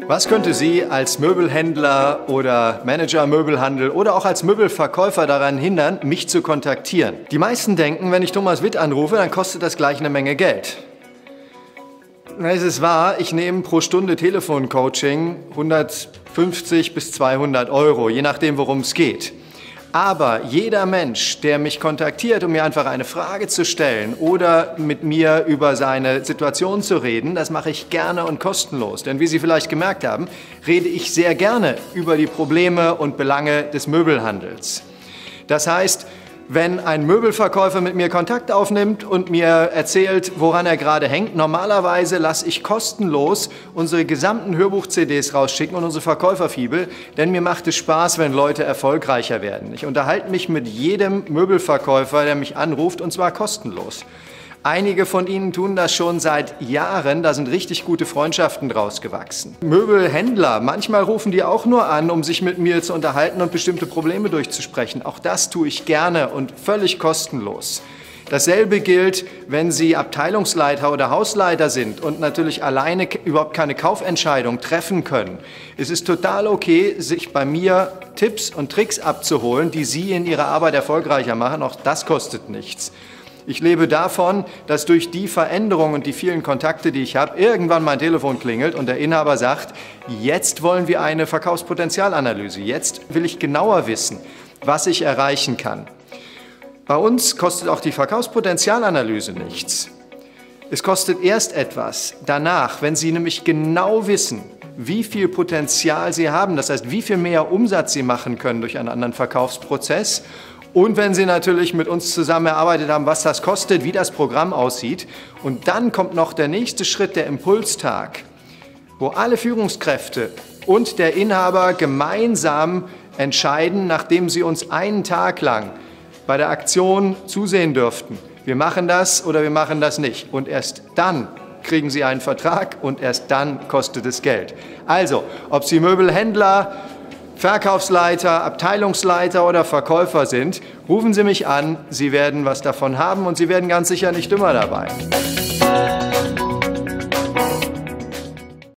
Was könnte Sie als Möbelhändler oder Manager Möbelhandel oder auch als Möbelverkäufer daran hindern, mich zu kontaktieren? Die meisten denken, wenn ich Thomas Witt anrufe, dann kostet das gleich eine Menge Geld. Es ist wahr, ich nehme pro Stunde Telefoncoaching 150 bis 200 Euro, je nachdem, worum es geht. Aber jeder Mensch, der mich kontaktiert, um mir einfach eine Frage zu stellen oder mit mir über seine Situation zu reden, das mache ich gerne und kostenlos. Denn wie Sie vielleicht gemerkt haben, rede ich sehr gerne über die Probleme und Belange des Möbelhandels. Das heißt, wenn ein Möbelverkäufer mit mir Kontakt aufnimmt und mir erzählt, woran er gerade hängt, normalerweise lasse ich kostenlos unsere gesamten Hörbuch-CDs rausschicken und unsere Verkäuferfibel, denn mir macht es Spaß, wenn Leute erfolgreicher werden. Ich unterhalte mich mit jedem Möbelverkäufer, der mich anruft, und zwar kostenlos. Einige von Ihnen tun das schon seit Jahren, da sind richtig gute Freundschaften draus gewachsen. Möbelhändler, manchmal rufen die auch nur an, um sich mit mir zu unterhalten und bestimmte Probleme durchzusprechen. Auch das tue ich gerne und völlig kostenlos. Dasselbe gilt, wenn Sie Abteilungsleiter oder Hausleiter sind und natürlich alleine überhaupt keine Kaufentscheidung treffen können. Es ist total okay, sich bei mir Tipps und Tricks abzuholen, die Sie in Ihrer Arbeit erfolgreicher machen. Auch das kostet nichts. Ich lebe davon, dass durch die Veränderung und die vielen Kontakte, die ich habe, irgendwann mein Telefon klingelt und der Inhaber sagt, jetzt wollen wir eine Verkaufspotenzialanalyse. Jetzt will ich genauer wissen, was ich erreichen kann. Bei uns kostet auch die Verkaufspotenzialanalyse nichts. Es kostet erst etwas danach, wenn Sie nämlich genau wissen, wie viel Potenzial Sie haben, das heißt, wie viel mehr Umsatz Sie machen können durch einen anderen Verkaufsprozess. Und wenn Sie natürlich mit uns zusammen erarbeitet haben, was das kostet, wie das Programm aussieht. Und dann kommt noch der nächste Schritt, der Impulstag, wo alle Führungskräfte und der Inhaber gemeinsam entscheiden, nachdem sie uns einen Tag lang bei der Aktion zusehen dürften. Wir machen das oder wir machen das nicht. Und erst dann kriegen Sie einen Vertrag und erst dann kostet es Geld. Also, ob Sie Möbelhändler, Verkaufsleiter, Abteilungsleiter oder Verkäufer sind, rufen Sie mich an, Sie werden was davon haben und Sie werden ganz sicher nicht dümmer dabei.